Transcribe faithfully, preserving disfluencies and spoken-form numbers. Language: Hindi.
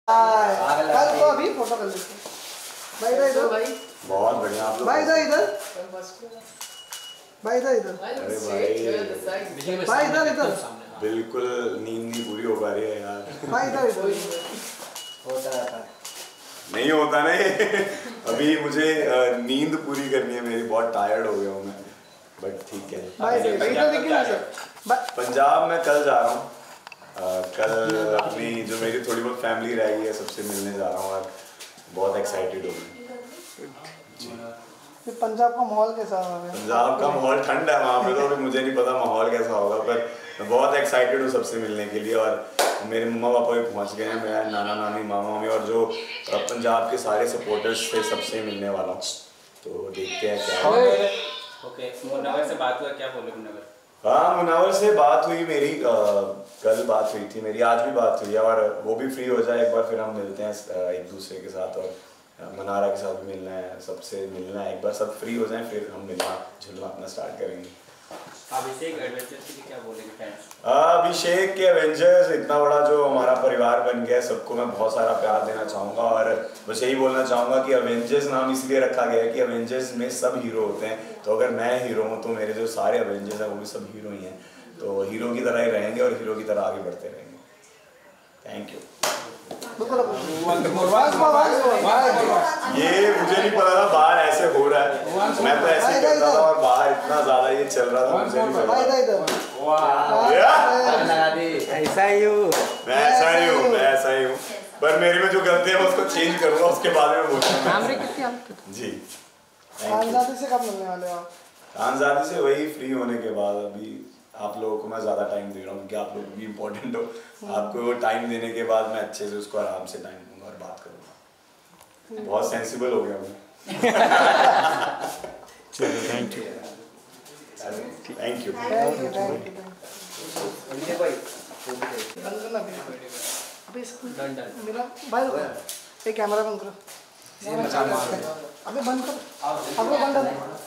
कल को अभी फोटो कर लेते भाई इधर इधर भाई बहुत बढ़िया आप लोग भाई इधर इधर भाई इधर इधर अरे भाई भाई इधर इधर बिल्कुल नींद नहीं पूरी हो पा रही है यार भाई इधर इधर होता रहता है नहीं होता नहीं अभी मुझे नींद पूरी करनी है मेरी बहुत टायर्ड हो गया हूँ मैं बट ठीक है भाई इधर देखिए ना सर पंजाब में कल जा रहा हूँ कल अपनी जो मेरी थोड़ी बहुत फैमिली रह गई है सबसे मिलने जा रहा हूँ और बहुत एक्साइटेड हो गई पंजाब का माहौल कैसा है? पंजाब का माहौल ठंड है वहाँ पे तो अभी मुझे नहीं पता माहौल कैसा होगा पर मैं बहुत एक्साइटेड हूँ सबसे मिलने के लिए और मेरे मम्मा पापा भी पहुँच गए हैं मेरा नाना नानी मामा मामी और जो पंजाब के सारे सपोर्टर्स थे सबसे मिलने वाला हूँ तो देखते हैं क्या ओके मुनावर से बात हुआ क्या बोले मुनावर? हाँ मुनावर से बात हुई मेरी आ, कल बात हुई थी मेरी आज भी बात हुई है और वो भी फ्री हो जाए एक बार फिर हम मिलते हैं एक दूसरे के साथ और मनारा के साथ भी मिलना है सबसे मिलना है एक बार सब फ्री हो जाएं फिर हम मिलना जुलना अपना स्टार्ट करेंगे। अभिषेक एडवेंचर्स के लिए क्या बोलेंगे फैंस? अभिषेक के एवेंजर्स इतना बड़ा जो हमारा परिवार बन गया सबको मैं बहुत सारा प्यार देना चाहूँगा और बस यही बोलना चाहूँगा कि एवेंजर्स नाम इसलिए रखा गया है कि एवेंजर्स में सब हीरो होते हैं तो अगर मैं हीरो हूँ तो मेरे जो सारे एवेंजर्स हैं वो भी सब हीरो ही हैं तो हीरो की तरह ही रहेंगे और हीरो की तरह आगे बढ़ते रहेंगे। Thank you. ये मुझे नहीं पता था बाहर ऐसे हो रहा है मैं तो ऐसे ही करता था और बाहर इतना ज्यादा ये चल रहा था मुझे नहीं पता। ऐसा ही हूँ मैं ऐसा ही हूँ मैं ऐसा ही हूँ पर मेरे में जो गलती है मैं उसको चेंज करूँगा उसके बाद में बोलूँगा जी। खानजादी से कब मिलने वाले हो? खानजादी से वही फ्री होने के बाद अभी आप लोगों को मैं ज़्यादा टाइम दे रहा हूँ क्योंकि आप लोग भी इम्पोर्टेंट हो आपको वो टाइम देने के बाद मैं अच्छे से उसको आराम से टाइम दूंगा और बात करूँगा बहुत सेंसिबल हो गया मैं। चलो थैंक यू थैंक यू मेरा भाई एक कैमरा बंद करो अभी बंद करो अभी बंद करो